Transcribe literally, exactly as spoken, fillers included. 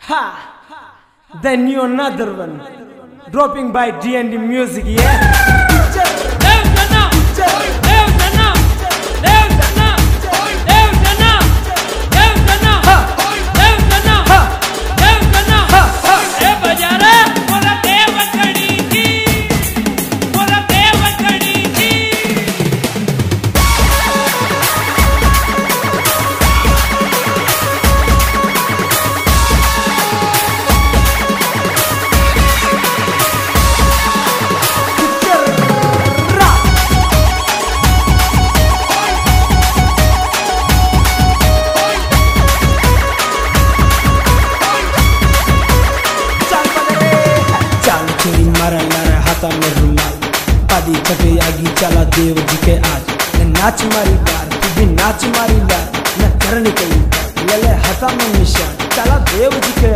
Ha! Then you another one. Dropping by D and D Music, yeah? आदि कटे आगी चला देव जी के आज न नाच मारी बार तू भी नाच मारी लार न करने कहीं ले ले हथा में निशान चला देव जी के